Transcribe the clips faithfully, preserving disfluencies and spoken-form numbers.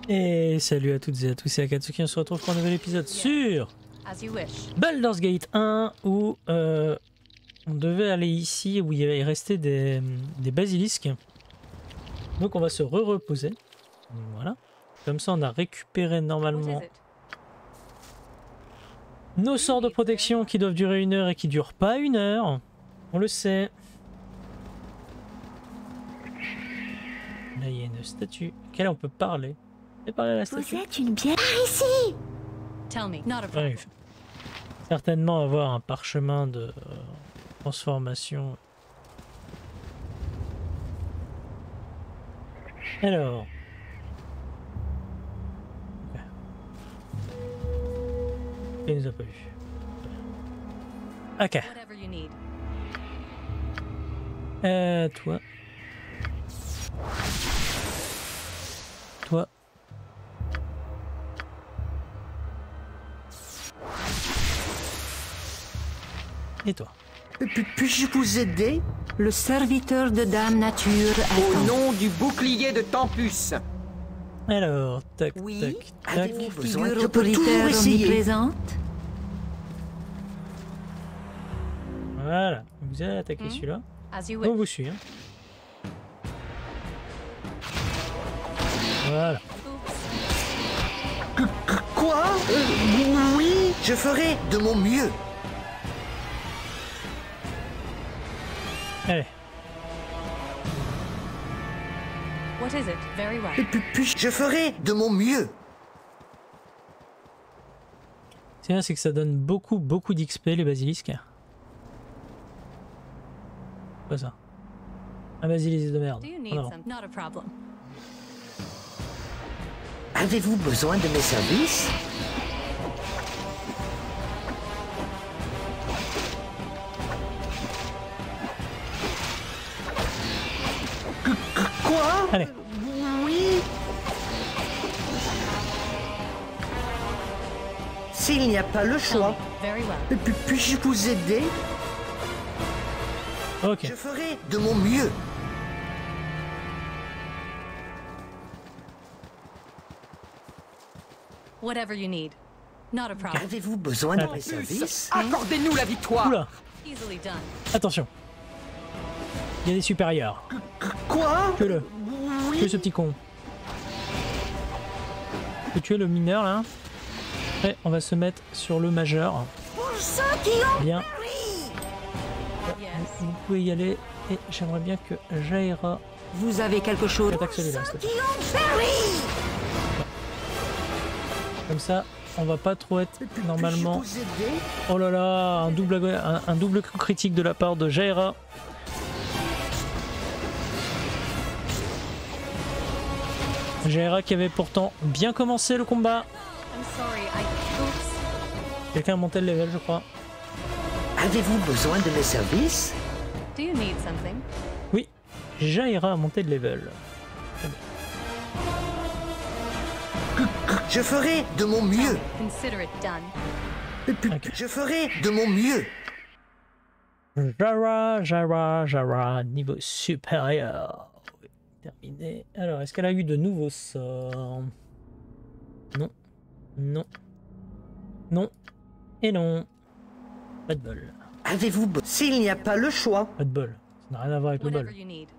Et salut à toutes et à tous, c'est Akatsuki, on se retrouve pour un nouvel épisode sur Baldur's Gate un où euh, on devait aller ici où il y restait des, des basilisques. Donc on va se re-reposer. Voilà. Comme ça on a récupéré normalement nos sorts de protection qui doivent durer une heure et qui durent pas une heure. On le sait. Là il y a une statue à laquelle on peut parler. Et parler à la statue. Vous êtes une bière ici. Ouais, certainement avoir un parchemin de euh, transformation. Alors. Okay. Il nous a pas vu. Ok. Euh, toi. Toi. Et toi? Puis-je vous aider? Le serviteur de Dame Nature Au attend. nom du bouclier de Tempus. Alors, tac, Oui, tac, tac. avez-vous Je besoin peux de toujours autoritaire essayer. omniprésente? Voilà, vous allez attaquer Hmm. celui-là. As you On wish. vous suit. Hein. Voilà. Quoi euh, Oui, je ferai de mon mieux. Allez. What is it? Very well. Puis- puis- Je ferai de mon mieux. C'est bien, c'est que ça donne beaucoup, beaucoup d'X P les basilisques. Pas ça. Un basilisque de merde. Do you Oh need non. some? Not a problem. Avez-vous besoin de mes services? Qu- qu- Quoi Allez. Oui. S'il n'y a pas le Tell choix, me. Very well. puis- puis-je vous aider? Ok. Je ferai de mon mieux. Whatever you need. Not a problem. Avez-vous besoin de Ah. mes services? Accordez-nous la victoire. Oula, Easily done. attention. Il y a des supérieurs. Quoi Que le. Que ce petit con. Faut tuer le mineur là. Après, on va se mettre sur le majeur. Pour ceux qui ont Bien. Yes. Vous pouvez y aller. Et j'aimerais bien que Jaira Vous avez quelque chose. attaque celui-là. s'il te qui plaît. ont péri. Comme ça, on va pas trop être normalement. Puis-je vous aider? Oh là là, un double, un, un double coup critique de la part de Jaira. Jaira qui avait pourtant bien commencé le combat. I'm sorry. I. Oops. Quelqu'un a monté le level, je crois. Avez-vous besoin de mes services? Do you need something? Oui, Jaira a monté de level. Je ferai de mon mieux. Consider it done. Puis- Ok. Je ferai de mon mieux. Jaira, Jaira, Jaira, niveau supérieur. Oui, terminé. Alors, est-ce qu'elle a eu de nouveaux sorts? Non. Non. Non. Et non. Pas de bol. Avez-vous be- S'il n'y a pas le choix, Pas de bol. Ça n'a rien à voir avec le Whatever bol. you need.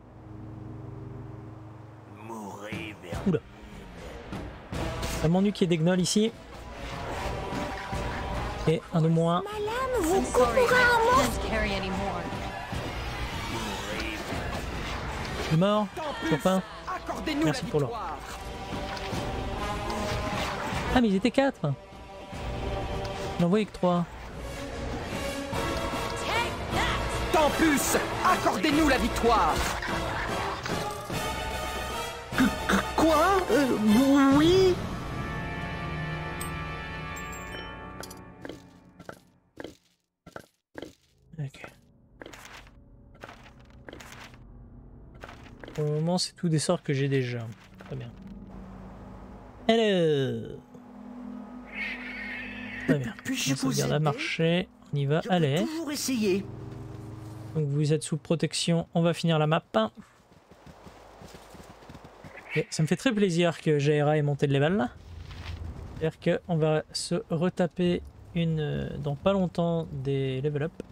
Oula. Ça m'ennuie qu'il y ait des gnolls ici. Et un de moins. Ma lame vous I'm sorry. coupera un I mot. can't carry any more. Il est mort. Toujours pas. Accordez-nous Merci la pour l'or. victoire. Ah mais ils étaient quatre. On n'en voyait que trois. Tempus, accordez-nous la victoire. quoi Euh, Oui. Ok. Pour le moment, c'est tous des sorts que j'ai déjà. Très bien. Hello. Très bien. Puis-je On vous sauvegarde à aider? marcher. On y va. Je peux Allez. toujours essayer. Donc vous êtes sous protection. On va finir la map. Et ça me fait très plaisir que Jaira ait monté de level là. C'est-à-dire qu'on va se retaper une euh, dans pas longtemps des level up.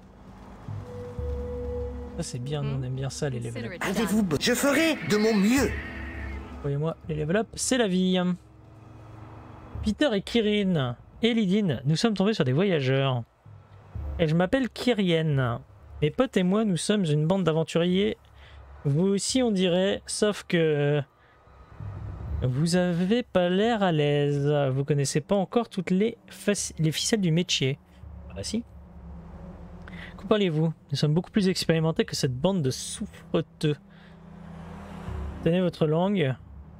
Ça c'est bien, nous on aime bien ça les level up. Avez-vous... Je ferai de mon mieux. Voyez-moi, les level up, c'est la vie. Peter et Kirin et Lydine, nous sommes tombés sur des voyageurs. Et je m'appelle Kyrienne. Mes potes et moi, nous sommes une bande d'aventuriers. Vous aussi, on dirait, sauf que vous avez pas l'air à l'aise. Vous connaissez pas encore toutes les, les ficelles du métier. Ah si. Que parlez-vous? Nous sommes beaucoup plus expérimentés que cette bande de souffreteux. Tenez votre langue.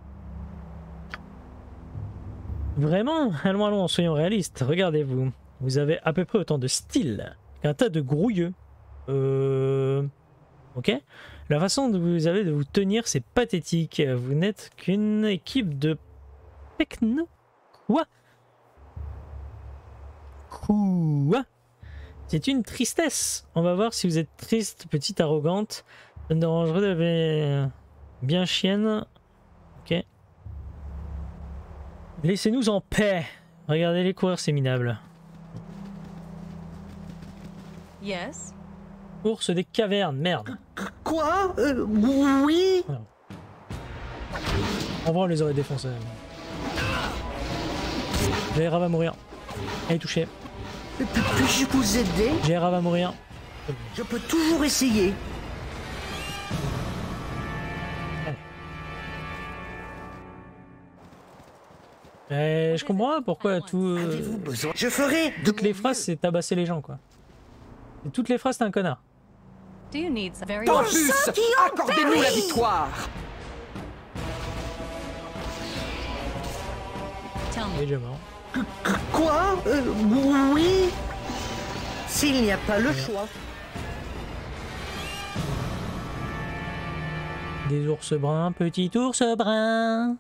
Vraiment? Allons, allons, soyons réalistes. Regardez-vous. Vous avez à peu près autant de style qu'un tas de grouilleux. Euh... Ok. La façon que vous avez de vous tenir, c'est pathétique. Vous n'êtes qu'une équipe de pecno. Quoi? Quoi? C'est une tristesse. On va voir si vous êtes triste, petite arrogante. Ça me dérangerait de bien chienne. Ok. Laissez-nous en paix. Regardez-les courir, c'est minable. Yes. Ours des cavernes, merde. Quoi? euh, Oui. En vrai, on les aurait défoncés. Jaira va mourir. Elle est touchée. Puis-je vous aider? Jaira va mourir. Je peux toujours essayer. Eh, je comprends pourquoi tout. euh, Avez-vous besoin? Je ferai de toutes les mon phrases, mieux. c'est tabasser les gens, quoi. Et toutes les phrases, t'es un connard. Do you need some very Tempus, accordez-nous la victoire. Tell Il est me. déjà mort. Quoi? euh, Oui. S'il n'y a pas le choix. Des ours bruns, petit ours brun.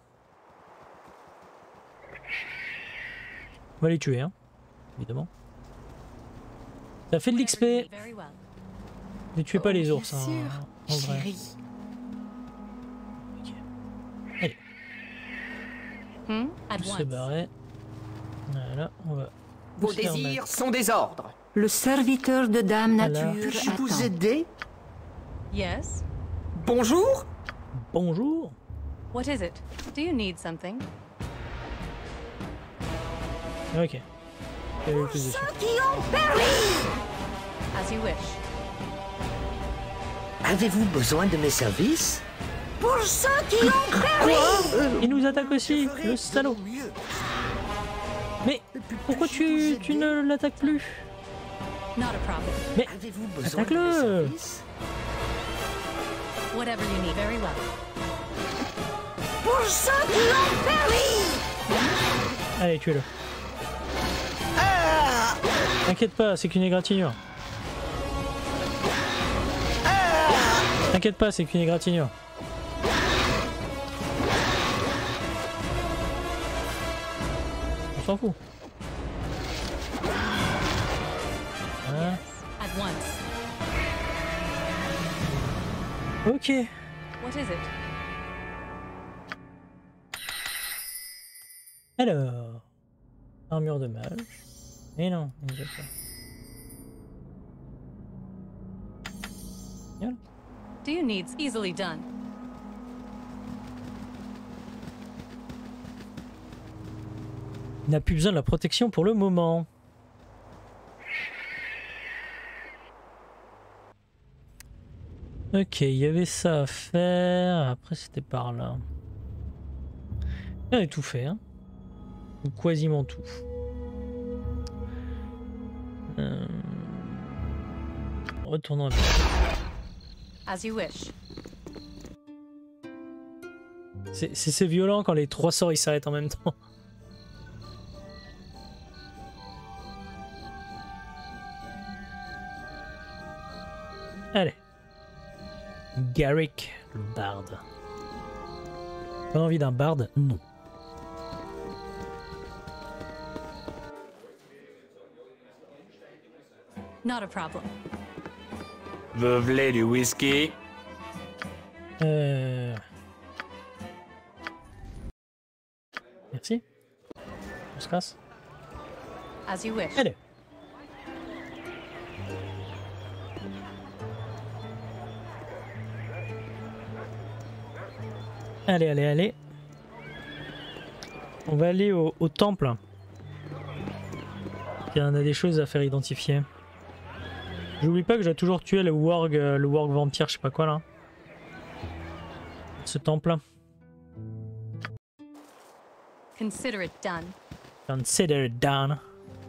On va les tuer, hein. Évidemment. Ça fait de l'X P. Very well. Ne tuez pas les ours, hein, sûr, en vrai. chérie. Ok. Allez, Hmm? At tous se once. barrer. Voilà, on va. Vos tous les remettre. désirs sont des ordres. Le serviteur de Dame Voilà. Nature Puis-je vous attend. aider? Yes. Bonjour. Bonjour. What is it? Do you need something? Ok. Il y avait plus de choses. Qui ont péri! As you wish. Avez-vous besoin de mes services? Pour ceux qui ont péri! Quoi? Euh, Il nous attaque aussi, je ferai le de salaud. mon mieux. Mais pourquoi Puis-je vous tu, tu aider? ne l'attaques plus? Not a problem. Mais Avez-vous besoin de attaque-le. mes services? Whatever you need. Very well. Pour ceux qui ont péri! allez, tuez-le. T'inquiète pas, c'est qu'une égratignure. T'inquiète pas, c'est qu'une égratignure. On s'en fout. Voilà. At once. Ok. What is it? Alors. Armure de mage. Et non, on ne pas. Voilà. Do you need easily done? Il n'a plus besoin de la protection pour le moment. Ok, il y avait ça à faire. Après, c'était par là. On a tout fait, hein. Ou quasiment tout. Euh... Retournons à As you wish. C'est c'est violent quand les trois sorts ils s'arrêtent en même temps. Allez. Garrick, le barde. Pas envie d'un barde? Non. Not a problem. Vous voulez du whisky? Euh... Merci. On se casse. As you wish. Allez. Allez, allez, allez. On va aller au, au temple. Il y en a des choses à faire identifier. J'oublie pas que j'ai toujours tué le warg, le warg vampire, je sais pas quoi là. Ce temple là. Consider it done. Consider it done.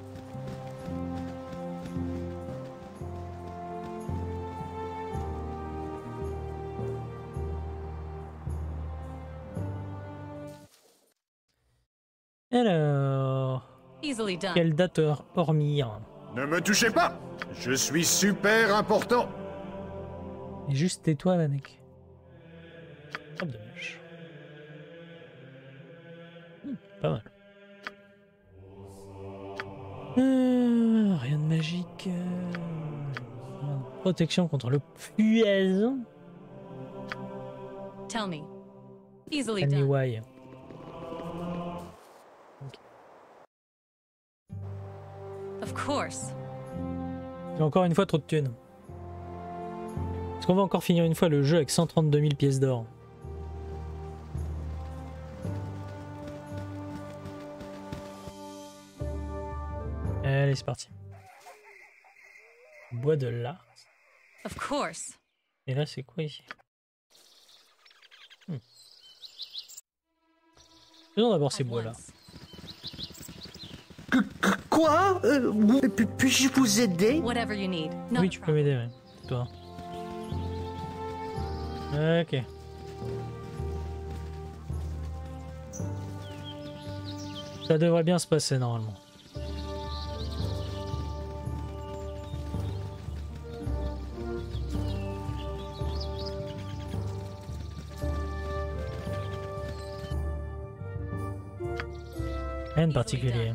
Alors, Easily done. quelle date hormis? Ne me touchez pas! Je suis super important! Et juste tais-toi, mec. Oh, dommage. Hmm, pas mal. Euh, rien de magique. Euh... Protection contre le puaison. Tell me. Easily Tell me done. why. Of course. J'ai encore une fois trop de thunes. Est-ce qu'on va encore finir une fois le jeu avec cent trente-deux mille pièces d'or? Allez, c'est parti. Bois de l'art. Of course. Et là, c'est quoi ici? hmm. Faisons d'abord ces At bois-là. once. Que- que- Quoi euh, puis- Puis-je vous aider? Whatever you need. Not Oui, a tu peux problem. m'aider, ouais. Toi. Ok. Ça devrait bien se passer normalement. Rien de particulier.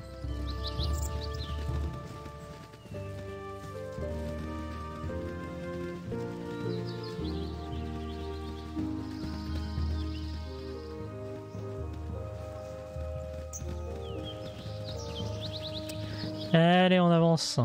Allez, on avance.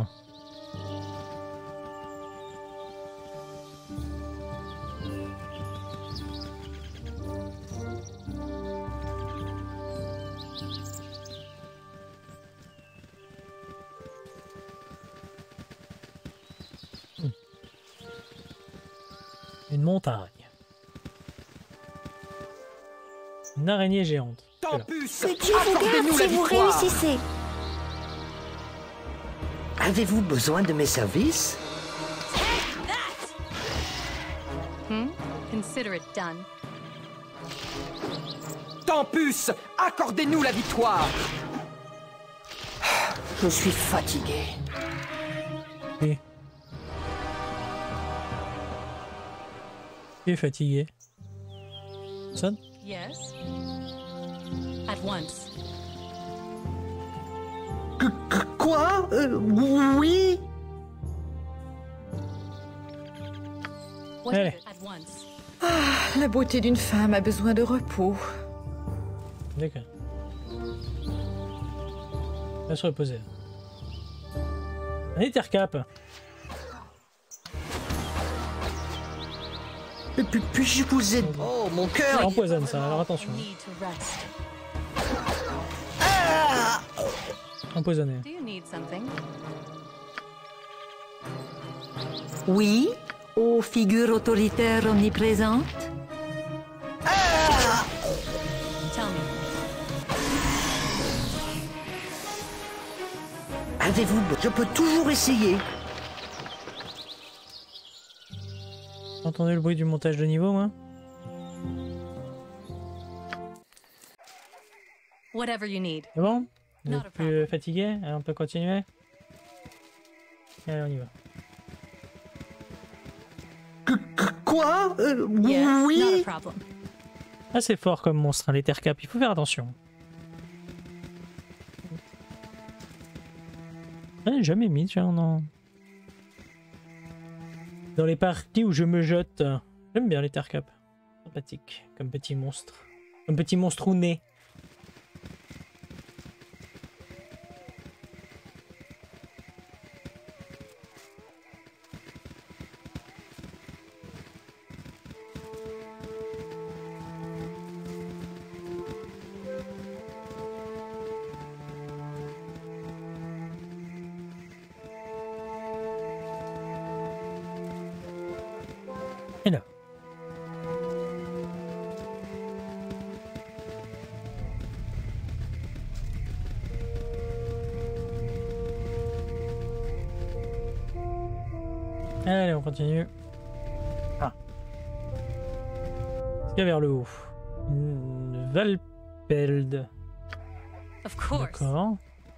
Hmm. Une montagne. Une araignée géante. Voilà. Tempus, Que Dieu vous garde accordez-nous la si vous victoire. réussissez. Avez-vous besoin de mes services? Hmm? Consider it done. Tempus, accordez-nous la victoire. Je suis fatigué. Et... Il est fatigué. Sonne. Yes. At once. Que- que- Quoi euh, Oui. What is Allez. it? At once. La beauté d'une femme a besoin de repos. D'accord. Va se reposer. Un Ethercap. Et puis, puis-je vous aider? Oh, mon Ça cœur! empoisonne ça, alors attention. Need to rest. Empoisonné. Do you need something? Oui, aux figures autoritaires omniprésentes. Tell me. Avez-vous... be- Je peux toujours essayer. T'as entendu le bruit du montage de niveau, moi? Whatever you need. C'est bon? Vous Not êtes a plus problem. fatigué? Allez, on peut continuer? Allez, on y va. Que- que- Quoi euh, Yes. Not a Oui. problem. Ah, c'est fort comme monstre, hein, l'Ethercap. Il faut faire attention. Ah, j'ai jamais mis, tiens, non. Dans les parties où je me jette. J'aime bien l'Ethercap. Sympathique, comme petit monstre. Comme petit monstre ou né. Allez, on continue. Ah. Est-ce qu'il y a vers le haut? Une Valpelde. Of course. D'accord.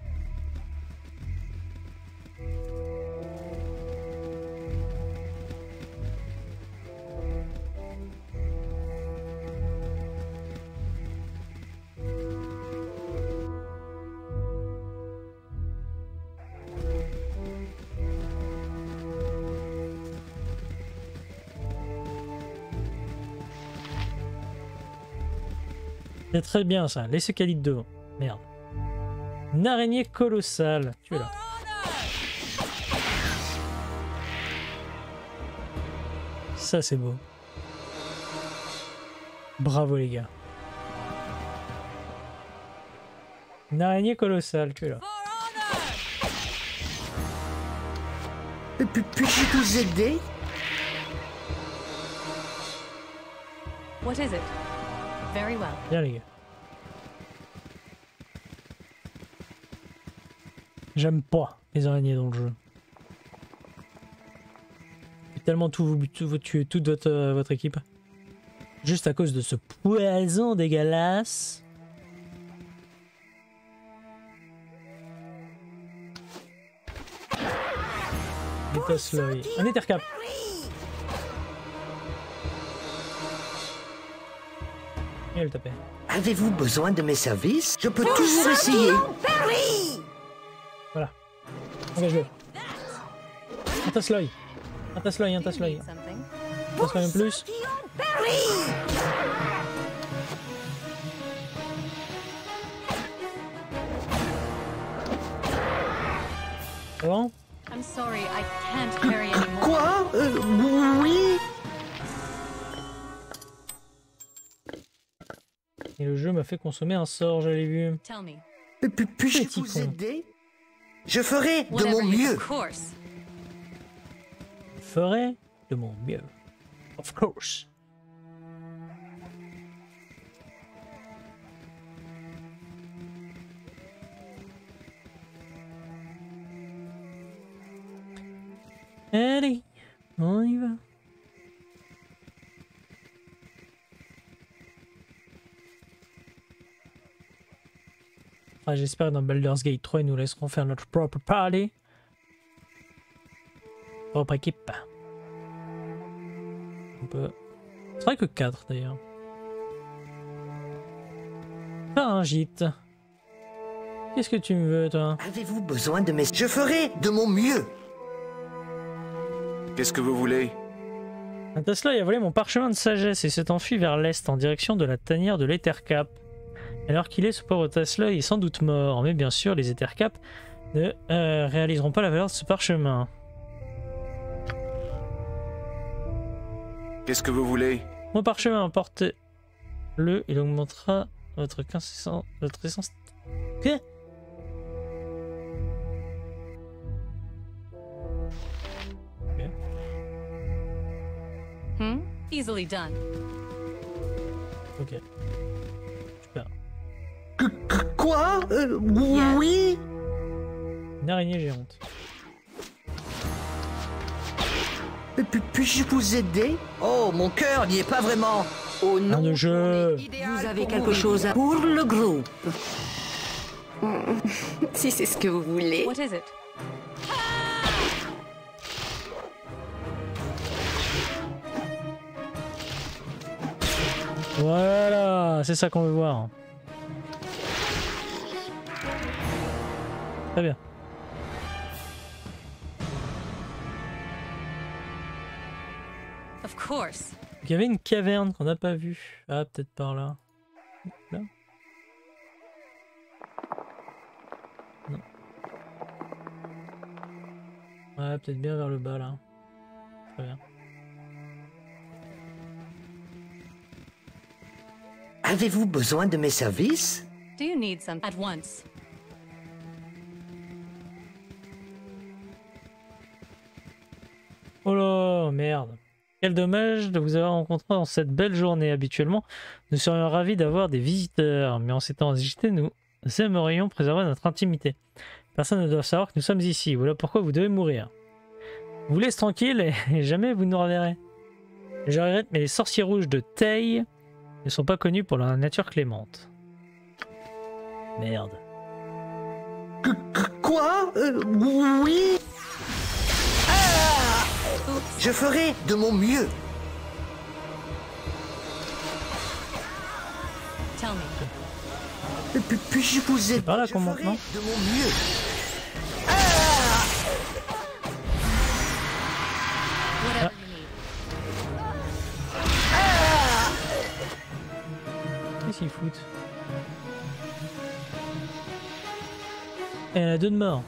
C'est très bien ça, laissez Khalid devant. Merde. Une araignée colossale. Tu es là. Ça c'est beau. Bravo les gars. Une araignée colossale, tu es là. Puis- Puis-je vous aider? What is it? Very well. Bien les gars. J'aime pas les araignées dans le jeu. J'ai tellement tout, tout, tué toute votre, euh, votre équipe. Juste à cause de ce poison dégueulasse. Vitasloy. Un Ethercap. Et elle tapait. Avez-vous besoin de mes services? Je peux toujours essayer. Voilà. Engage-le. Un Tasloy. Un Tasloy, un Do you Tasloy. need something? Un Tasloy en plus. C'est bon? I'm sorry, I can't carry anymore. Quoi? Euh, oui? Et le jeu m'a fait consommer un sort, j'avais vu. Tell me. Puis- Puis-je Petit vous con. aider? Je ferai de Whatever mon you- mieux. Of course. Je ferai de mon mieux. Of course. Allez, on y va. Enfin, j'espère que dans Baldur's Gate trois, ils nous laisseront faire notre propre party. Propre équipe. On peut... C'est vrai que quatre d'ailleurs. Faire un gîte. Qu'est-ce que tu me veux, toi? Avez-vous besoin de mes... Je ferai de mon mieux. Qu'est-ce que vous voulez? Un Tesla a volé mon parchemin de sagesse et s'est enfui vers l'est en direction de la tanière de l'Ethercap. Alors qu'il est, ce pauvre Tesla est sans doute mort, mais bien sûr, les Ethercap ne euh, réaliseront pas la valeur de ce parchemin. Qu'est-ce que vous voulez? Mon parchemin, portez-le, il augmentera votre essence. Votre essence. Quoi? Hmm? Easily done. Ok. Super. Que- que- Quoi? Euh, oui? Une araignée géante. Puis- Puis-je vous aider? Oh, mon cœur n'y est pas vraiment. Oh Un non. de jeu. Vous avez quelque chose à... Pour le groupe. Si c'est ce que vous voulez. What is it? Voilà, c'est ça qu'on veut voir. Très bien. Of course. Il y avait une caverne qu'on n'a pas vue. Ah, peut-être par là. Là. Non. Ouais, peut-être bien vers le bas là. Très bien. Avez-vous besoin de mes services? Do you need some at once? Oh là, merde. Quel dommage de vous avoir rencontré en cette belle journée. Habituellement, nous serions ravis d'avoir des visiteurs, mais en ces temps agités, nous aimerions préserver notre intimité. Personne ne doit savoir que nous sommes ici. Voilà pourquoi vous devez mourir. vous laisse tranquille et jamais vous nous reverrez. Je regrette, mais les sorciers rouges de Tay ne sont pas connus pour leur nature clémente. Merde. Quoi euh, Oui. Ah, je ferai de mon mieux. Tell me. Puis- Puis-je vous aider? par là Je qu'on monte, ferai non? de mon mieux. Whatever you need. Qu'est-ce qu'ils foutent? Elle a deux de mort.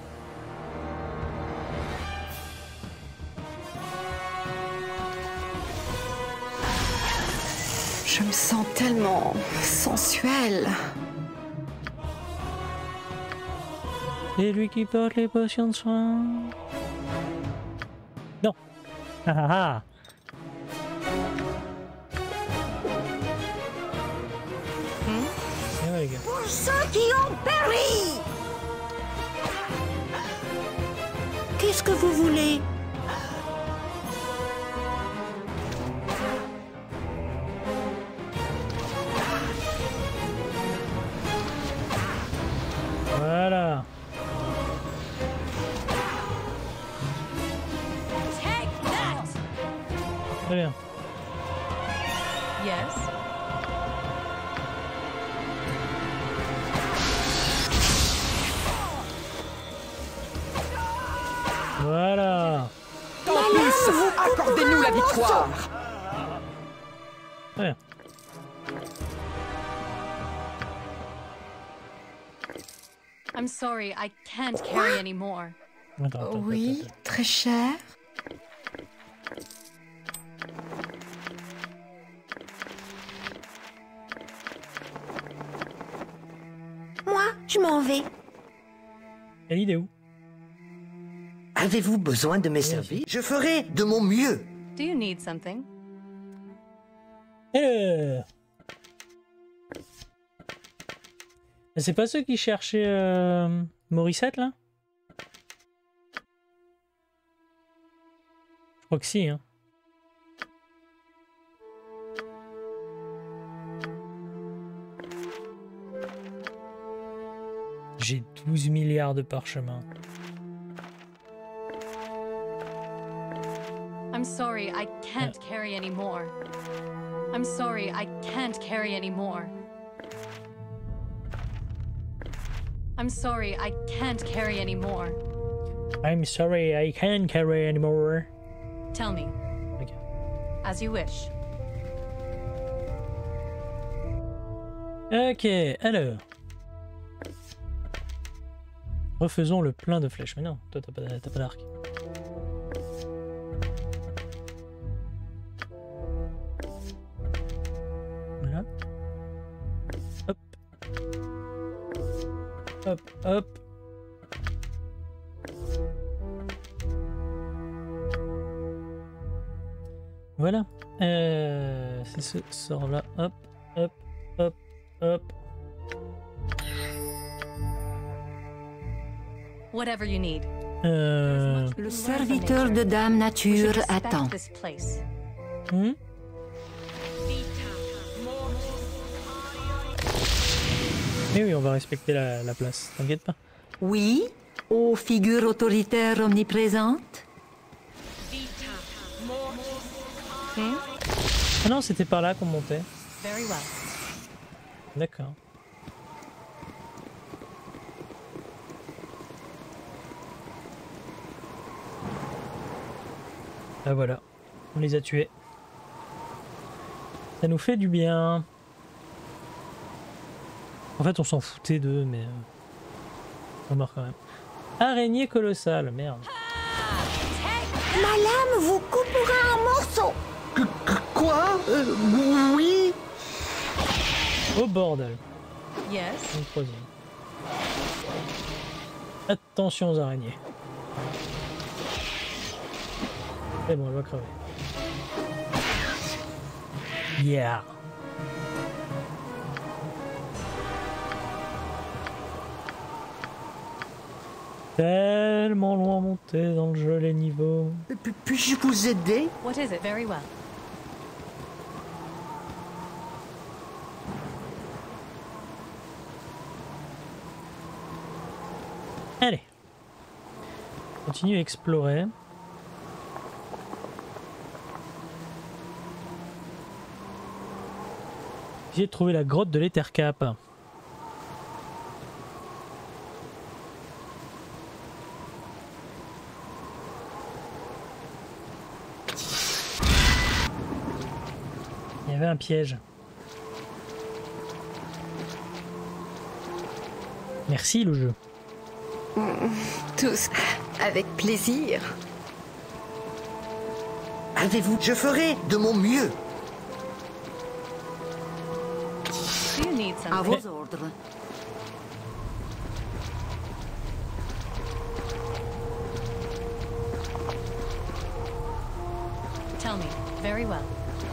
Je me sens tellement sensuelle. C'est lui qui porte les potions de soin. Non. Ah ah ah. Et ouais, les gars. Pour ceux qui ont péri. Qu'est-ce que vous voulez? Voilà. Take that! Très bien. Yes. Voilà. Campus, accordez-nous la victoire. Très bien. I'm sorry, I can't carry anymore. Attends, attends, Oui, attends, attends. très cher. Moi, je m'en vais. Elle il est où? Avez-vous besoin de mes services? Je ferai de mon mieux. Do you need something? Alors. C'est pas ceux qui cherchaient euh, Morissette là? Je crois que si, hein. J'ai douze milliards de parchemins. I'm sorry, I can't carry anymore. I'm sorry, I can't carry anymore. I'm sorry, I can't carry anymore. I'm sorry, I can't carry anymore. Tell me, Ok. as you wish. Ok, alors. Refaisons le plein de flèches. Mais non, toi t'as pas, t'as pas d'arc. Voilà. Hop. Hop, hop. Voilà. Euh, c'est ce sort là. Hop, hop, hop, hop. Whatever you need. Euh... Le serviteur de Dame Nature Respect attend. this place. Hmm? Mais oui, on va respecter la, la place, t'inquiète pas. Oui, aux figures autoritaires omniprésentes. Hmm? Ah non, c'était par là qu'on montait. Very well. D'accord. Ah voilà, on les a tués. Ça nous fait du bien. En fait, on s'en foutait d'eux, mais... Euh, on meurt quand même. Araignée colossale, merde. Ma lame vous coupera en morceaux. Quoi euh, Oui. Oh bordel. Yes. Une troisième. Attention aux araignées. C'est bon, elle va crever. Yeah. Tellement loin monté dans le jeu les niveaux. Puis- Puis-je vous aider? What is it? Very well. Allez. Continue à explorer. J'ai trouvé la grotte de l'Ethercap. Il y avait un piège. Merci le jeu. Tous avec plaisir. Avez-vous? Je ferai de mon mieux. Do you need À something? vos ordres. Tell me. Very well.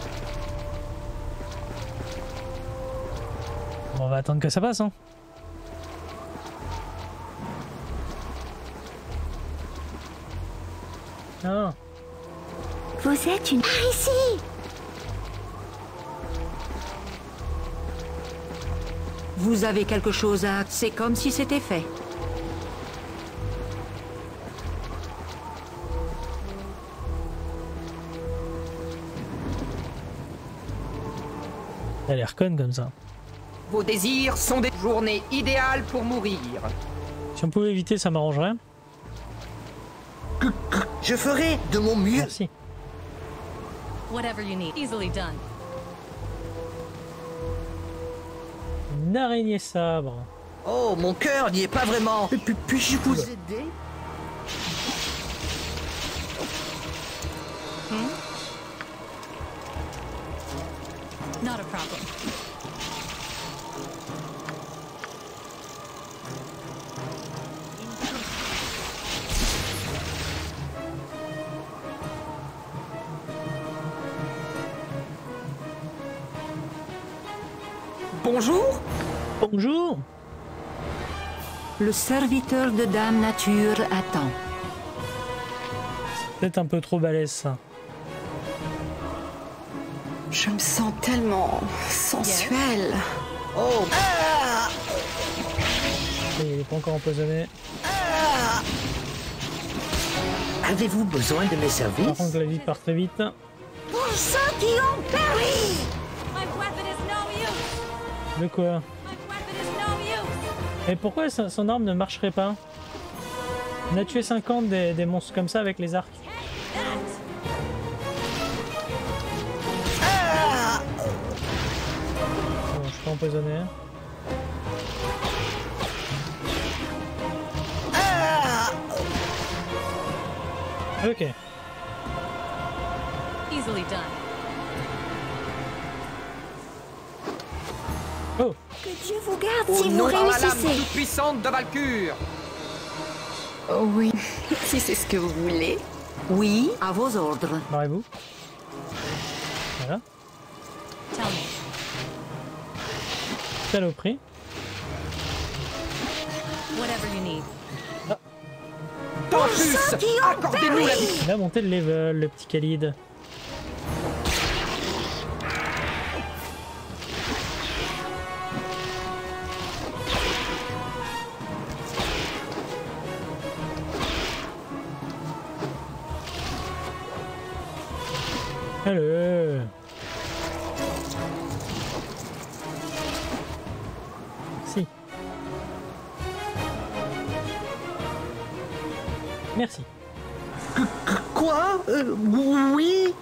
Bon, on va attendre que ça passe, hein. Non. Vous êtes une... Par ici. Vous avez quelque chose à... C'est comme si c'était fait. Ça a l'air con comme ça. Vos désirs sont des journées idéales pour mourir. Si on pouvait éviter, ça m'arrangerait. Je ferai de mon mieux. Merci. Whatever you need. Easily done. Une araignée sabre. Oh, mon cœur n'y est pas vraiment. Puis- Puis-je vous aider? Not a problem. Bonjour. Bonjour. Le serviteur de Dame Nature attend. Peut-être un peu trop balèze ça. Je me sens tellement sensuelle. Oh, Il n'est pas encore empoisonné. avez-vous besoin de mes Par services? contre, la vie part très vite. Pour ceux qui ont péri. My weapon is no use. De quoi? My weapon is no use. Et pourquoi son son arme ne marcherait pas? On a tué cinquante des, des monstres comme ça avec les arcs. Bon, je suis pas empoisonné. Ok. Easily done. Oh, Que Dieu vous garde Au si vous nom par la lame réussissez. toute puissante de Valkyr. Oh oui, si c'est ce que vous voulez. Oui, à vos ordres. barrez-vous. Voilà. Tell me. Saloperie. Whatever you need. Tempus, accordez-nous la vie. Il a monté le level, le petit Khalid. Allez. Merci. Merci. Quoi? Euh, oui?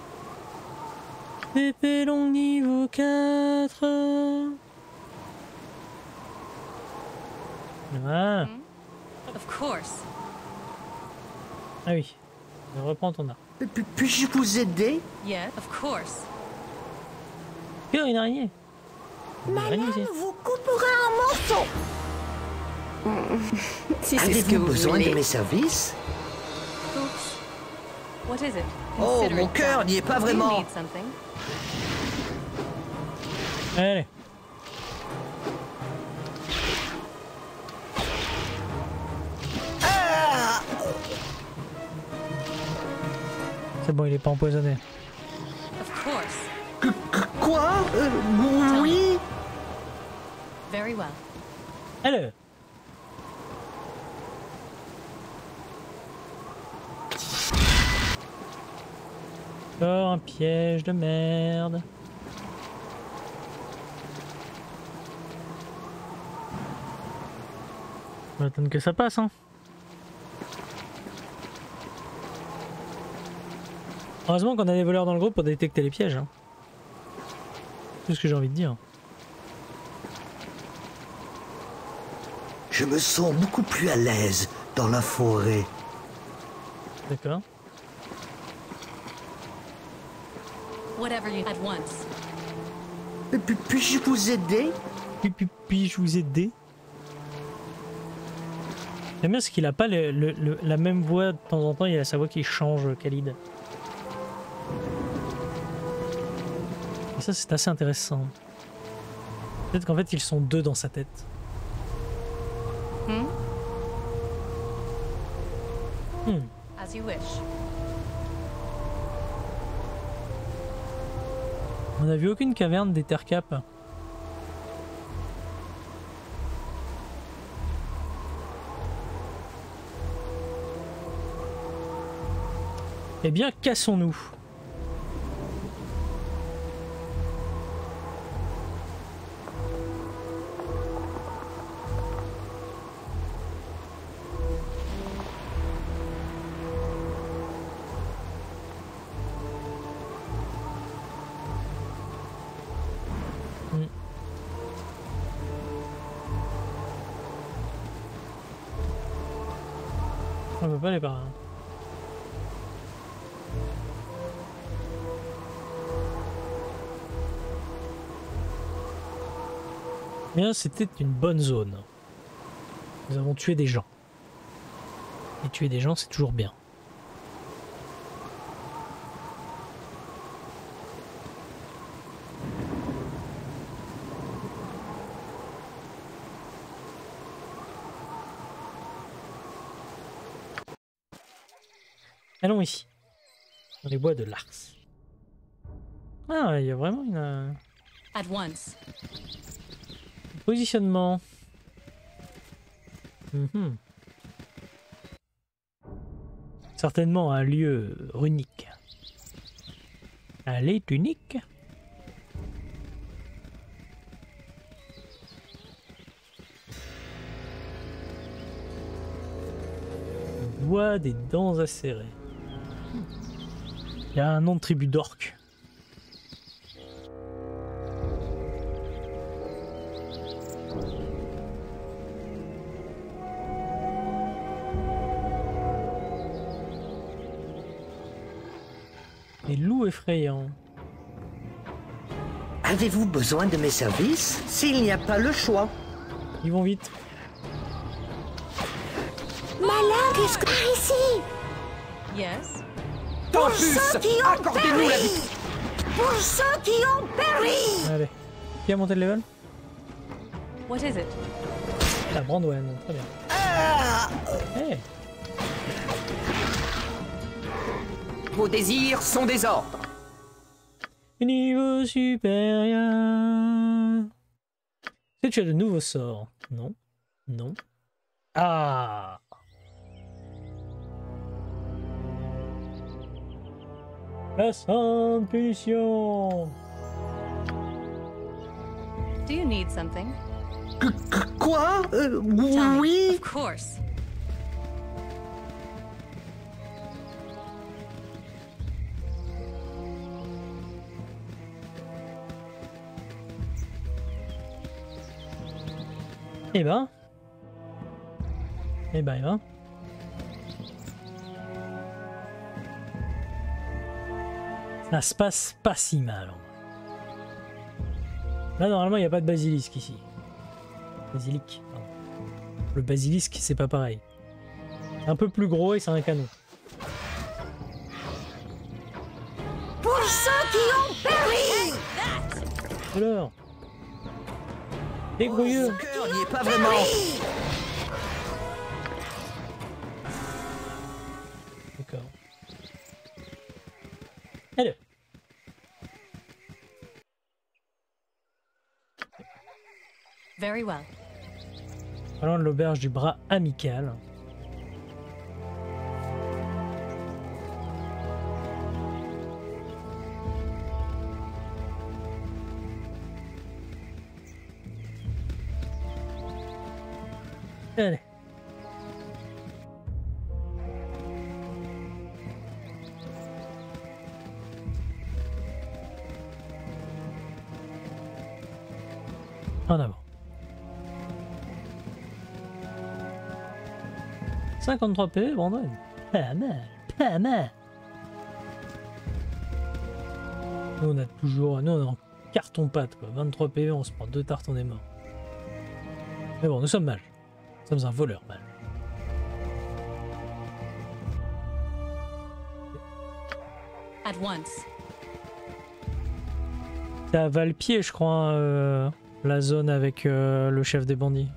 Épée longue niveau quatre. Ah, Of course. ah oui. Reprends ton arme. Puis- Puis-je vous aider? Yeah, of course. Oh, une araignée. Une Ma araignée lame ici. vous coupera en morceaux. Si c'est ce que Avez-vous vous besoin voulez. de mes services? Oops. What is it? Oh, Consider mon it cœur done. n'y est pas Do you vraiment. need something? Allez. C'est bon, il est pas empoisonné. Of course. Que- que- Quoi Euh, Oui. Very well. Alors. Encore un piège de merde. On va attendre que ça passe, hein. Heureusement qu'on a des voleurs dans le groupe pour détecter les pièges, hein. C'est tout ce que j'ai envie de dire. Je me sens beaucoup plus à l'aise dans la forêt. D'accord. Whatever you at once. Et puis, puis-je vous aider? Puis, puis, puis je vous ai aidé. J'aime bien ce qu'il a pas le, le, le, la même voix de temps en temps, il a sa voix qui change, Khalid. Et ça, c'est assez intéressant. Peut-être qu'en fait, ils sont deux dans sa tête. Hmm? Hmm. As you wish. On n'a vu aucune caverne des Tercap. Eh bien, cassons-nous. Hmm. On peut pas aller par là. Bien, c'était une bonne zone. Nous avons tué des gens. Et tuer des gens, c'est toujours bien. Allons ici, dans les bois de Lars. Ah, il y a vraiment une... At once. Positionnement. Mm-hmm. Certainement un lieu runique. Elle est unique. Bois des dents acérées. Il y a un nom de tribu d'orques. Les loups effrayants. Avez-vous besoin de mes services? S'il n'y a pas le choix. Ils vont vite. Malin, qu'est-ce que par ici? Yes. Pour ceux qui ont accordez-nous la péri. vie. Pour ceux qui ont péri. Allez. Qui a monté le level? What is it? La Brandwen, très bien. Hey. Vos désirs sont des ordres. Niveau supérieur. Est-ce que tu as de nouveaux sorts? Non. Non. Ah. La sainte punition. Do you need something? Quoi euh, Tell me. Oui. Of course. Eh ben. Eh ben, eh ben. Ça se passe pas si mal. Là, normalement, il n'y a pas de basilisque ici. Basilic. Pardon. Le basilisque, c'est pas pareil. C'est un peu plus gros et c'est un canon. Pour ceux qui ont péri. Alors. Dégrouilleux. Cœur n'y est pas vraiment. D'accord. Allez. Very well. Parlons de l'auberge du bras amical. Allez. En avant. cinquante-trois P V, Brandon. Pas mal, pas mal. Nous on a toujours, nous on est en carton-pâte quoi. vingt-trois P V, on se prend deux tartes, on est mort. Mais bon, nous sommes mal. Nous sommes un voleur mal. At once. C'est à Valpier, je crois, euh, la zone avec euh, le chef des bandits.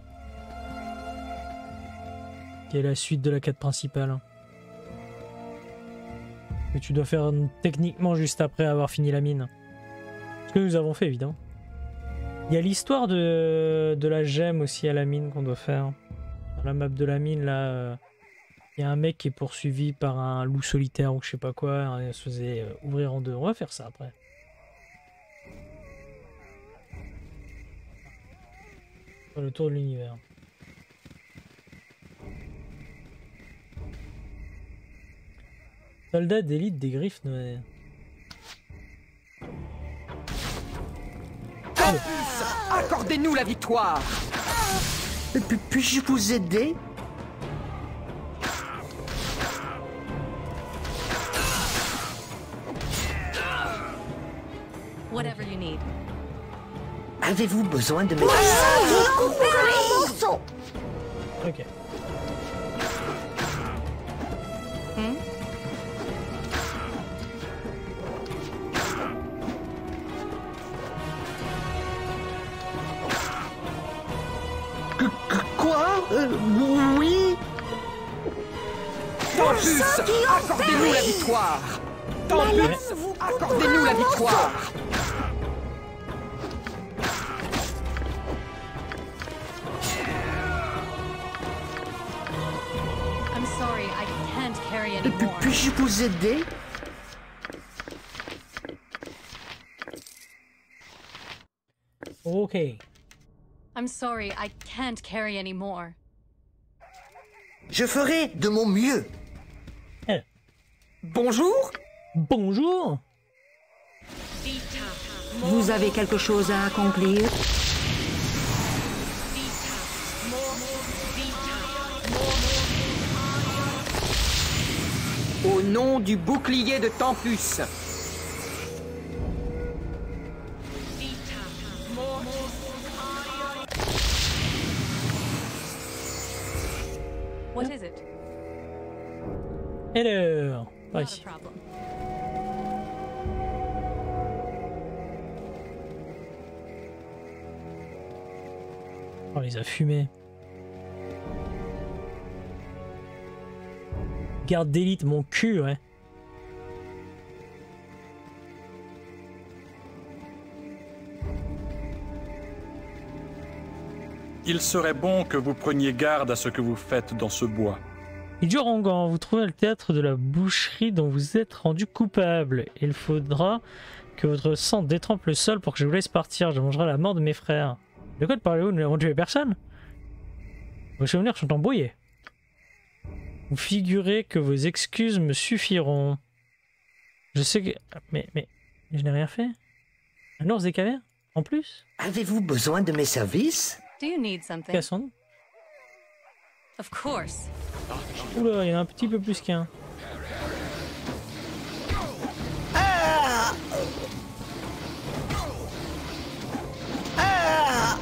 Qui est la suite de la quête principale. Que tu dois faire techniquement juste après avoir fini la mine. Ce que nous avons fait, évidemment. Il y a l'histoire de, de la gemme aussi à la mine qu'on doit faire. Dans la map de la mine, là, euh, il y a un mec qui est poursuivi par un loup solitaire ou je sais pas quoi. Il se faisait euh, ouvrir en deux. On va faire ça après. Le tour de l'univers. Soldat d'élite des griffes noires. Campus, accordez-nous la victoire. Puis- Puis-je vous aider? Whatever you need. Avez-vous besoin de mes... Ok. Hmm? Quoi? Euh, oui? Campus, accordez-nous la victoire. Campus, accordez-nous la victoire. I'm sorry, I can't carry Puis- anymore. Puis-je vous aider? Ok. I'm sorry, I can't carry anymore. Je ferai de mon mieux. Bonjour. Bonjour. Vous avez quelque chose à accomplir? Au nom du bouclier de Tempus. What is it? Alors, par Not ici. a problem. On les a fumés. Garde d'élite, mon cul, ouais. Il serait bon que vous preniez garde à ce que vous faites dans ce bois. Idiot Rangan, vous trouvez le théâtre de la boucherie dont vous êtes rendu coupable. Il faudra que votre sang détrempe le sol pour que je vous laisse partir. Je mangerai la mort de mes frères. De quoi parlez-vous? Nous n'avons tué personne. Vos souvenirs sont embrouillés. Vous figurez que vos excuses me suffiront. Je sais que... Mais, mais... Je n'ai rien fait. Un ours des cavernes? En plus? Avez-vous besoin de mes services? Do you need something? Cassons. Of course. Oula, il y en a un petit peu plus qu'un. Ah! Ah!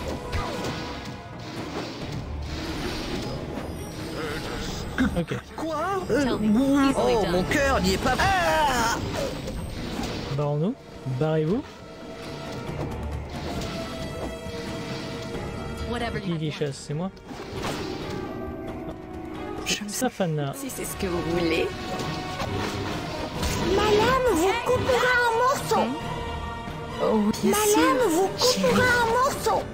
Ok. Quoi? Euh, Tell me. Easily oh, done. mon cœur n'y est pas... Ah! Barrons-nous. Barrez-vous. Whatever Qui you les want. chasse? C'est moi? Je me sens... Safana. Si c'est ce que vous voulez. Ma lame vous coupera en morceaux. Oh oui, bien Ma sûr, lame vous chérie. coupera en morceaux.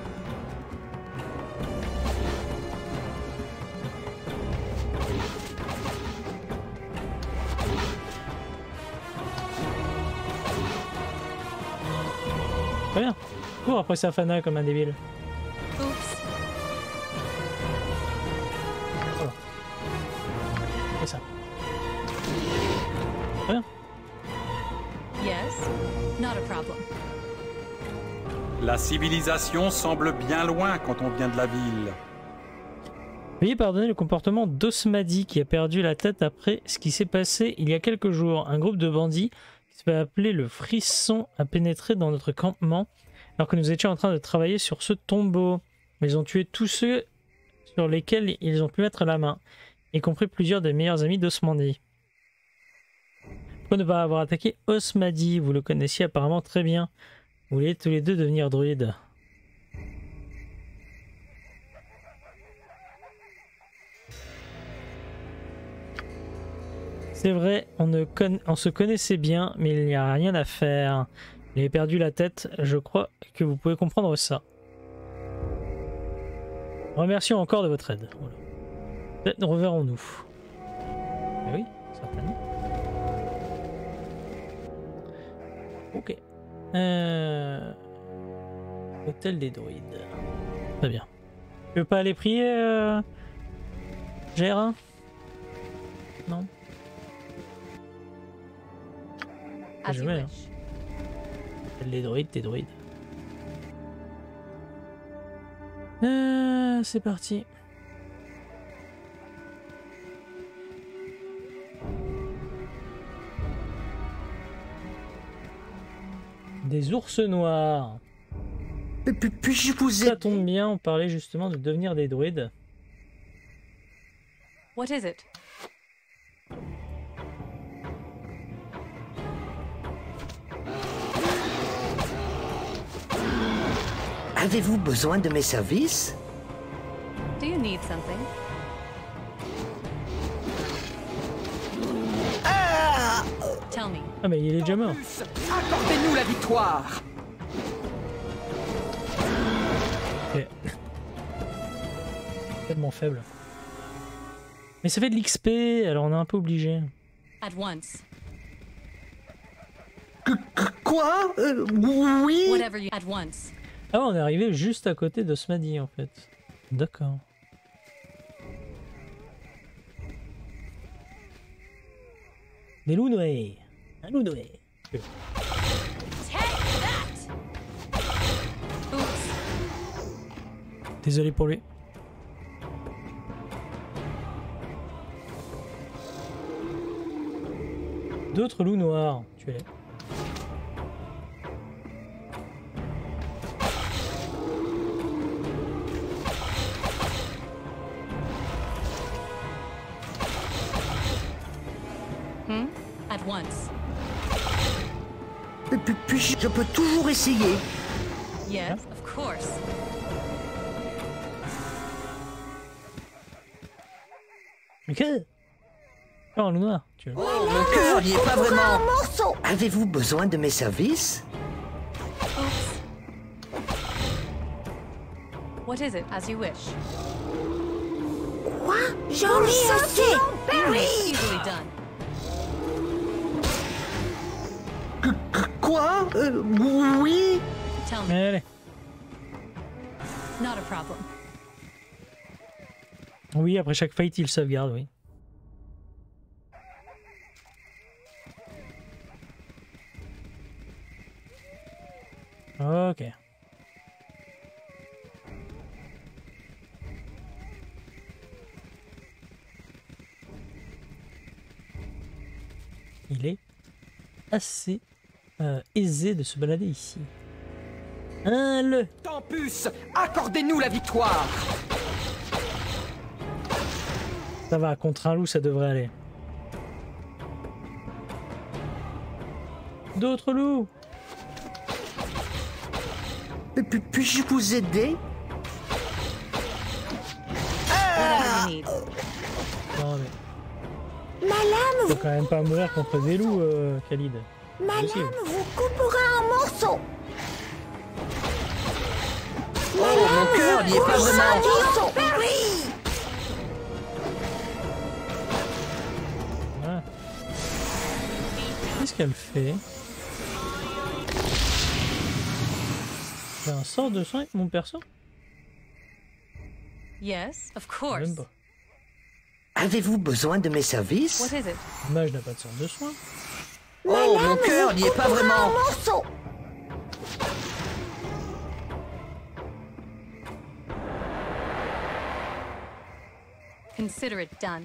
Très bien. Cours après Safana comme un débile. Oops. C'est ça. Très bien. Yes. Not a problem. La civilisation semble bien loin quand on vient de la ville. Veuillez pardonner le comportement d'Osmadi qui a perdu la tête après ce qui s'est passé il y a quelques jours. Un groupe de bandits qui se fait appeler le Frisson a pénétré dans notre campement alors que nous étions en train de travailler sur ce tombeau. Ils ont tué tous ceux sur lesquels ils ont pu mettre la main, y compris plusieurs des meilleurs amis d'Osmadi. Pourquoi ne pas avoir attaqué Osmadi? Vous le connaissiez apparemment très bien. Vous voulez tous les deux devenir druides. C'est vrai, on, ne conna... on se connaissait bien, mais il n'y a rien à faire. Il avait perdu la tête, je crois que vous pouvez comprendre ça. Remercions encore de votre aide. Voilà. Peut-être nous reverrons-nous. Eh oui, certainement. Ok. Euh... Hôtel des druides. Très bien. Tu veux pas aller prier, euh... Gérin? Non. As Je you vais, hein. wish. Les druides, tes druides. Euh, c'est parti. Des ours noirs. Et puis, puis-je vous Ça aider? tombe bien, on parlait justement de devenir des druides. What is it? Avez-vous besoin de mes services? Do you need something? Ah! Tell me. Ah mais il est déjà mort. Accordez-nous la victoire. Ok. Tellement faible. Mais ça fait de l'X P, alors on est un peu obligé. At once. Que- que- Quoi? Euh, oui? Whatever you. At once. Ah ouais, on est arrivé juste à côté d'Osmadi en fait. D'accord. Des loups noirs. Un loup noir. Take that. Oops. Désolé pour lui. D'autres loups noirs. Tu es. Hmm? At once. Et puis, puis-je je peux toujours essayer. Yes, of course. Mais que? Oh, un loup noir. Tu vois. Oh, mon cœur n'y est pas vraiment. Morceau. Avez-vous besoin de mes services? Oops. What is it? As you wish. Quoi? J'en ai assez. Easily, easily done. Que- que- Quoi? Euh, oui? Tell me. Allez. Not a problem. Oui, après chaque fight, il sauvegarde, oui. Ok. Il est assez euh, aisé de se balader ici. Un le. Tempus, accordez-nous la victoire. Ça va, contre un loup, ça devrait aller. D'autres loups. Et puis, puis-je vous aider? Whatever you need. Non, mais... Ma lame Faut quand même pas mourir contre des loups, euh, Khalid. Ma lame Possible. vous coupera en morceaux. Oh, mon cœur n'y est pas vraiment. Voilà. Qu'est-ce qu'elle fait? J'ai un sort de soin avec mon perso? Yes, of Même course. pas. Avez-vous besoin de mes services? What is it? Le mage n'a pas de sort de soin. Oh, mon cœur n'y est pas vraiment. Morceaux. Consider it done.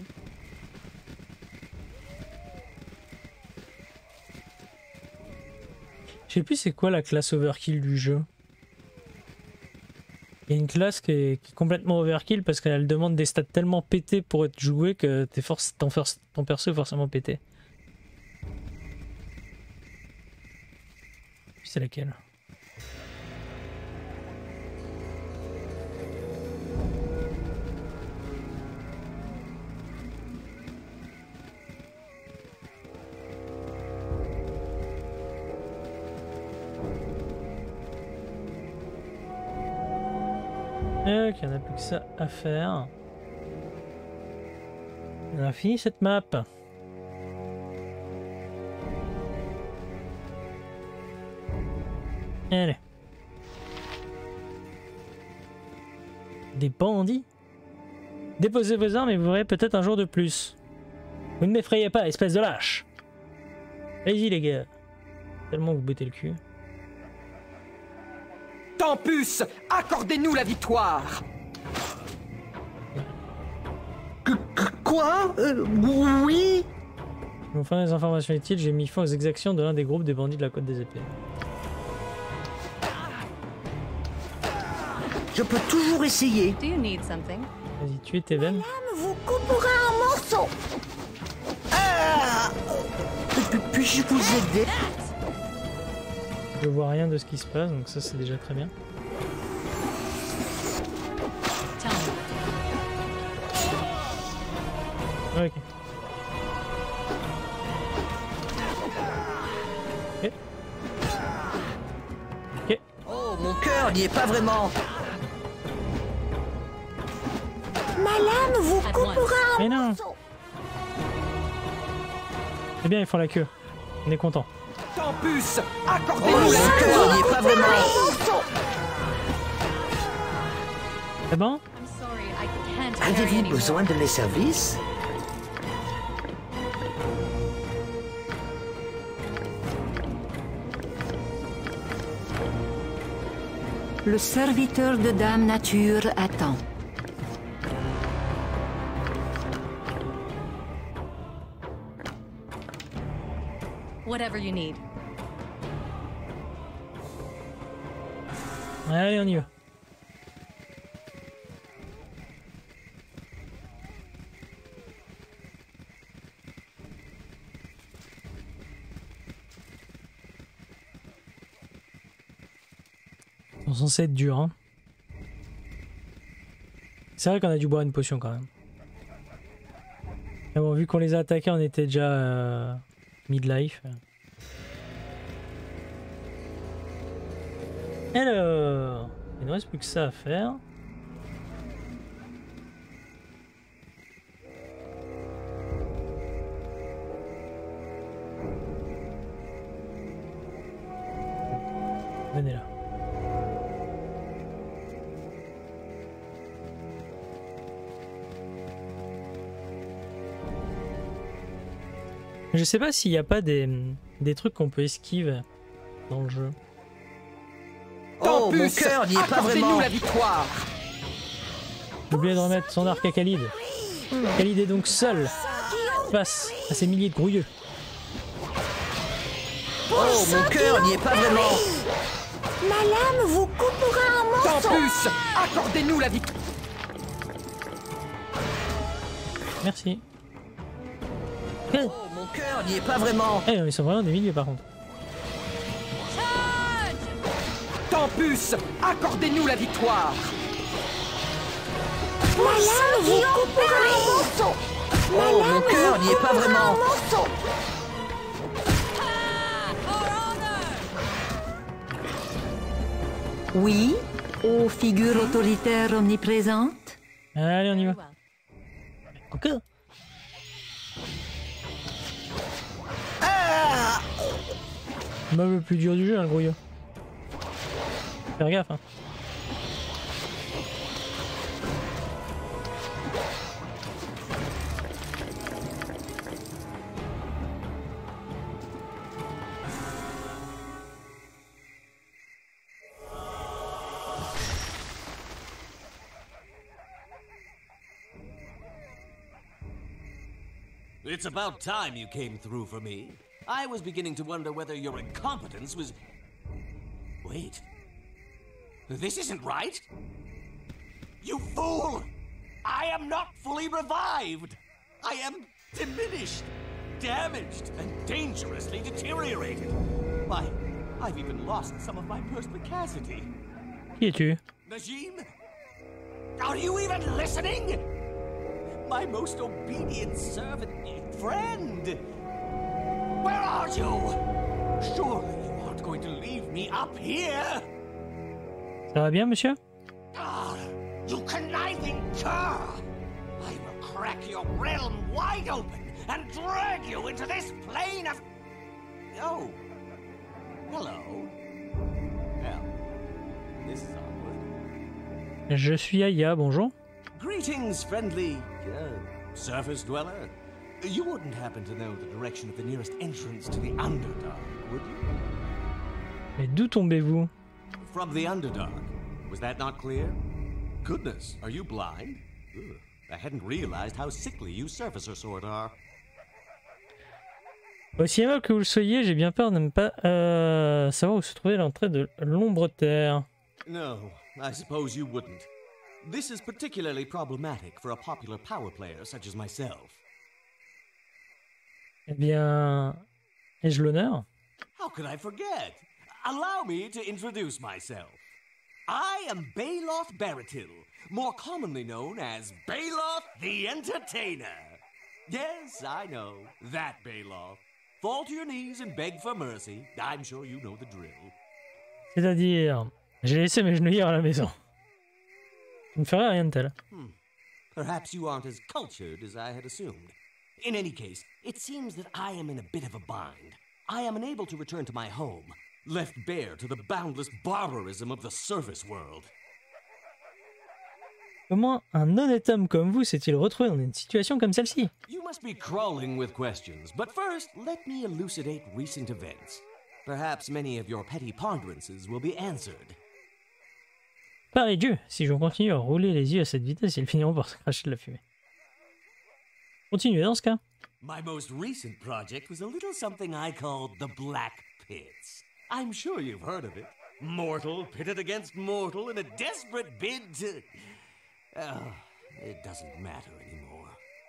Je sais plus c'est quoi la classe overkill du jeu. Il y a une classe qui est, qui est complètement overkill parce qu'elle demande des stats tellement pétés pour être joué que t'es force, ton, force- ton perso est forcément pété. C'est laquelle? Ok, on n'a plus que ça à faire. On a fini cette map. Allez. Des bandits? Déposez vos armes et vous verrez peut-être un jour de plus. Vous ne m'effrayez pas, espèce de lâche. Allez-y les gars. Tellement vous bottez le cul. Tempus, accordez-nous la victoire. Quoi? Euh, oui? Pour vous fournir des informations utiles, j'ai mis fin aux exactions de l'un des groupes des bandits de la Côte des Épées. Je peux toujours essayer. Do you need something? Vas-y, tuez tes veines. lame vous coupera en morceaux. Ah! Puis- Puis-je vous aider? Je vois rien de ce qui se passe, donc ça c'est déjà très bien. Tell me. Ok. Ok. Ok. Oh, mon cœur n'y est pas vraiment. Ma lame vous At coupera once. en Mais non. morceaux. C'est bien, ils font la queue. On est content. Tempus, Oh, accordez-nous la mon cœur victoire. n'y est pas vraiment. C'est bon? I'm sorry, I can't carry Avez-vous anymore. besoin de mes services? Le serviteur de Dame Nature attend. Whatever you need. Allez, on y va. Ils sont censés être durs, hein. C'est vrai qu'on a dû boire une potion quand même. Mais bon, vu qu'on les a attaqués, on était déjà euh, midlife. Alors, il ne reste plus que ça à faire. Venez là. Je sais pas s'il n'y a pas des, des trucs qu'on peut esquiver dans le jeu. Oh, mon cœur n'y est pas vraiment. La victoire. J'ai oublié de remettre son arc à Khalid. Khalid est donc seul face à ces milliers de grouilleux. Oh, mon cœur n'y est pas vraiment. Ma lame vous coupera en morceaux. Tempus, accordez-nous la victoire. Merci. Oh, mon cœur n'y est pas vraiment. Eh, ils sont vraiment des milliers par contre. Tempus, accordez-nous la victoire. Ma lame vous coupera en morceaux. Oh, mon cœur n'y est pas vraiment. Oui, aux figures autoritaires omniprésentes. Allez, on y va. Very well. Ok. Même le plus dur du jeu, hein, le grouillot. Faire gaffe, hein. It's about time you came through for me. I was beginning to wonder whether your incompetence was... Wait. This isn't right. You fool! I am not fully revived. I am diminished, damaged, and dangerously deteriorated. Why, I've even lost some of my perspicacity. Qui es-tu? Najim? Are you even listening? My most obedient servant, friend. Where are you? Surely you aren't going to leave me up here. Ça va bien, monsieur? Ah, you conniving cur! I will crack your realm wide open and drag you into this plane of... Oh. Hello. Well, this is awkward. Je suis Aya, bonjour. Greetings, friendly uh, surface dweller. You wouldn't happen to know the direction of the nearest entrance to the Underdark, would you? Mais d'où tombez-vous? From the Underdark. Was that not clear? Goodness, are you blind? Ugh, I hadn't realized how sickly you surfacer sort are. Aussi aimable que vous le soyez, j'ai bien peur de ne pas euh, savoir où se trouvait l'entrée de l'ombre terre. No, I suppose you wouldn't. This is particularly problematic for a popular power player such as myself. Eh bien, ai-je l'honneur? How could I forget? Allow me to introduce myself. I am Baloth Baratil, more commonly known as Baloth the Entertainer. Yes, I know, that Baloth. Fall to your knees and beg for mercy. I'm sure you know the drill. C'est-à-dire, j'ai laissé mes genouillères à la maison. Je ne ferai rien de tel. Hmm. Perhaps you aren't as cultured as I had assumed. In any case, it seems that I am in a bit of a bind. I am unable to return to my home, left bare to the boundless barbarism of the service world. Comment un honnête homme comme vous s'est-il retrouvé dans une situation comme celle-ci? You must be crawling with questions, but first, let me elucidate recent events. Perhaps many of your petty ponderances will be answered. Par les dieux, si je continue à rouler les yeux à cette vitesse, ils finiront par se cracher de la fumée. Continuez dans ce cas. My most recent project was a little something I called the Black Pits. I'm sure you've heard of it. Mortal pitted against mortal in a desperate bid to... Oh, it doesn't matter anymore.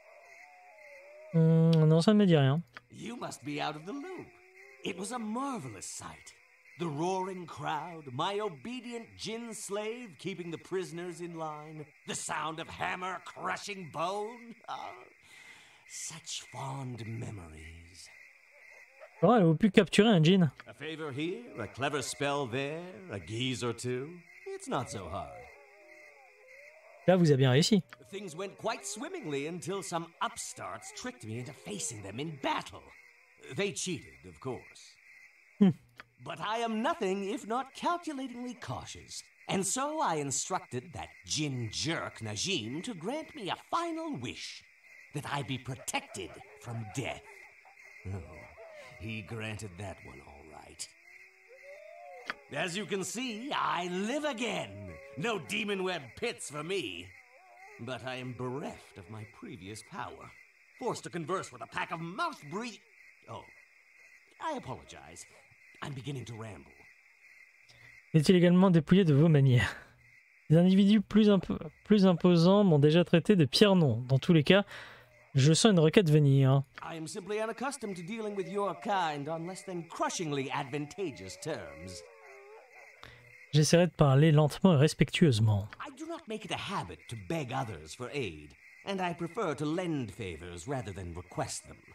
Hmm, non, ça ne me dit rien. You must be out of the loop. It was a marvelous sight. The roaring crowd, my obedient Jinn slave keeping the prisoners in line, the sound of hammer crushing bone. Oh, such fond memories. Oh, avez-vous pu capturer un djinn? A favor here, a clever spell there, a geese or two. It's not so hard. Là, vous avez bien réussi. Things went quite swimmingly until some upstarts tricked me into facing them in battle. They cheated, of course. Hmm. But I am nothing if not calculatingly cautious. And so I instructed that Jinn jerk Najim to grant me a final wish. That I be protected from death. Oh, he granted that one all right. As you can see, I live again. No demon-web pits for me. But I am bereft of my previous power. Forced to converse with a pack of mouth-breath... Oh, I apologize. I'm beginning to ramble. Est-il également dépouillé de vos manières? Les individus plus, imp plus imposants m'ont déjà traité de Pierre Non. Dans tous les cas, je sens une requête venir. I am simply unaccustomed to dealing with your kind on less than crushingly advantageous terms. J'essaierai de parler lentement et respectueusement. I do not make it a habit to beg others for aid, and I prefer to lend favors rather than request them.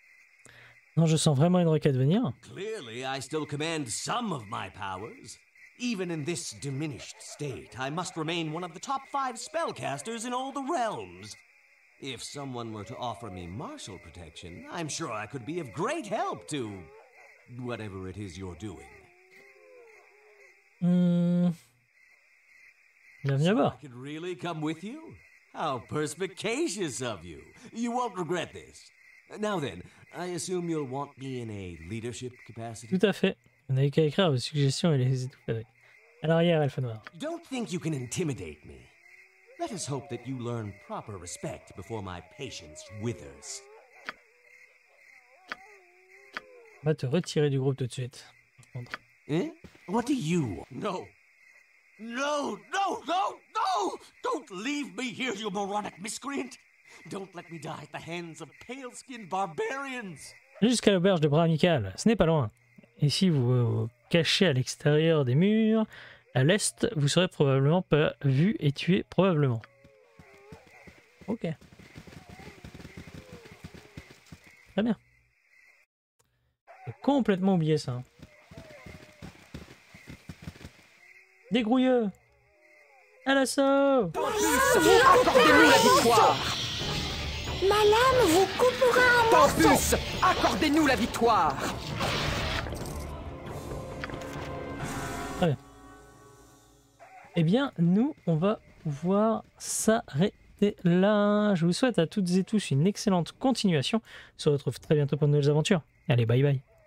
Non, je sens vraiment une requête venir. Clearly, I still command some of my powers. Even in this diminished state, I must remain one of the top five spellcasters in all the realms. If someone were to offer me martial protection, I'm sure I could be of great help to whatever it is you're doing. Hmm. Bienvenue à bord. I could really come with you? How perspicacious of you. You won't regret this. Now then, I assume you'll want me in a leadership capacity? Tout à fait. Vous n'avez qu'à écrire vos suggestions et les étouffer avec. À l'arrière, Elfe Noir. Don't think you can intimidate me. Let us hope that you learn proper respect before my patience withers. On va te retirer du groupe tout de suite. Eh? What do you... No. No, no, no, no! Don't leave me here, you moronic miscreant! Don't let me die at the hands of pale-skinned barbarians! Jusqu'à l'auberge de bras amical, ce n'est pas loin. Et si vous vous cachez à l'extérieur des murs, à l'est, vous serez probablement pas vu et tué, probablement. Ok. Très bien. J'ai complètement oublié ça. Des grouilleux! À l'assaut! Accordez-nous la victoire! Ma lame vous coupera un morceau! Tempus, accordez-nous la victoire! Très bien. Eh bien, nous, on va pouvoir s'arrêter là. Je vous souhaite à toutes et tous une excellente continuation. On se retrouve très bientôt pour de nouvelles aventures. Allez, bye bye!